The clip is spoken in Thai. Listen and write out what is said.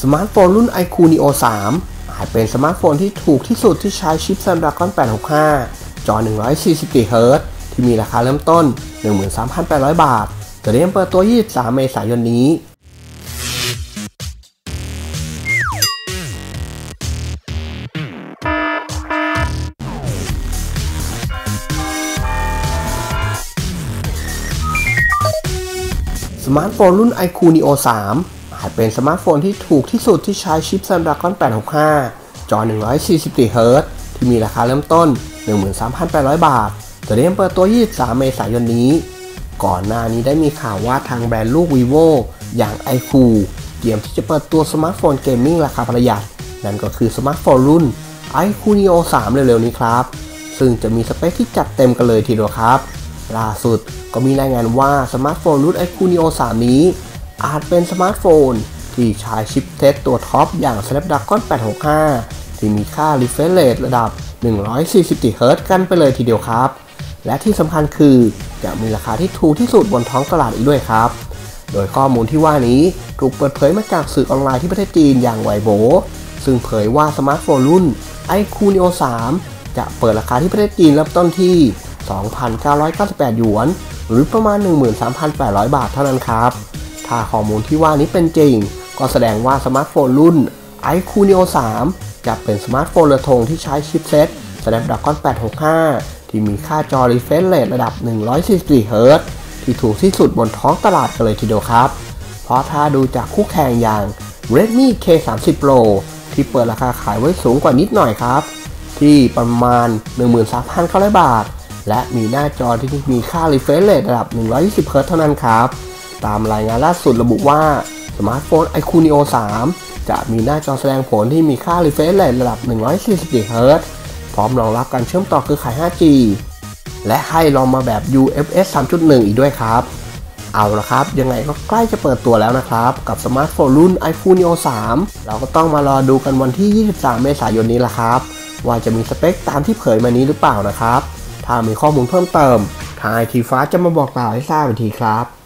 มาร์ทโฟนรุ่น iQOO Neo 3 อาจเป็นสมาร์ทโฟนที่ถูกที่สุดที่ใช้ชิป Snapdragon 865 จอ 144 Hz ที่มีราคาเริ่มต้น 13,800 บาทจะเริ่มเปิดตัว 23 เมษายนนี้สมาร์ทโฟนรุ่น iQOO Neo 3 อาจเป็นสมาร์ทโฟนที่ถูกที่สุดที่ใช้ชิป Snapdragon 865 จอ 144 Hz ที่มีราคาเริ่มต้น 13,800 บาทจะเริ่มเปิดตัว 23 เมษายนนี้ก่อนหน้านี้ได้มีข่าวว่าทางแบรนด์ลูก Vivo อย่าง iQOO เตรียมที่จะเปิดตัวสมาร์ทโฟนเกมมิ่งราคาประหยัดนั่นก็คือสมาร์ทโฟนรุ่น iQOO Neo 3 เร็วๆนี้ครับซึ่งจะมีสเปคที่จัดเต็มกันเลยทีเดียวครับล่าสุดก็มีรายงานว่าสมาร์ทโฟนรุ่น iQOO Neo 3 นี้อาจเป็นสมาร์ทโฟนที่ใช้ชิปเซตตัวท็อปอย่าง Snapdragon 865 ที่มีค่า refresh rate ระดับ 144 Hz กันไปเลยทีเดียวครับและที่สำคัญคือจะมีราคาที่ถูกที่สุดบนท้องตลาดอีกด้วยครับโดยข้อมูลที่ว่านี้ถูกเปิดเผยมาจากสื่อออนไลน์ที่ประเทศจีนอย่างไวโบซึ่งเผยว่าสมาร์ทโฟนรุ่น iQOO Neo 3 จะเปิดราคาที่ประเทศจีนเริ่มต้นที่ 2,998 หยวนหรือประมาณ 13,800 บาทเท่านั้นครับถ้าข้อมูลที่ว่านี้เป็นจริงก็แสดงว่าสมาร์ทโฟนรุ่น iQOO Neo 3 จะเป็นสมาร์ทโฟนเรือธงที่ใช้ชิปเซต Snapdragon 865 ที่มีค่าจอ refresh rate ระดับ 144 Hz ที่ถูกที่สุดบนท้องตลาดกันเลยทีเดียวครับเพราะถ้าดูจากคู่แข่งอย่าง Redmi K30 Pro ที่เปิดราคาขายไว้สูงกว่านิดหน่อยครับที่ประมาณ 13,900 บาทและมีหน้าจอที่มีค่า refresh rate ระดับ 120 Hz เท่านั้นครับตามรายงานล่าสุดระบุว่าสมาร์ทโฟน iQOO Neo 3 จะมีหน้าจอแสดงผลที่มีค่า refresh rate ระดับ 144 Hz พร้อมรองรับการเชื่อมต่อเครือข่าย 5G และให้รองมาแบบ UFS 3.1 อีกด้วยครับเอาละครับยังไงก็ใกล้จะเปิดตัวแล้วนะครับกับสมาร์ทโฟนรุ่น iQOO Neo 3 เราก็ต้องมารอดูกันวันที่ 23 เมษายนนี้ละครับว่าจะมีสเปคตามที่เผยมานี้หรือเปล่านะครับถ้ามีข้อมูลเพิ่มเติมทาง IT Fast จะมาบอกกล่าวให้ทราบอีกทีครับ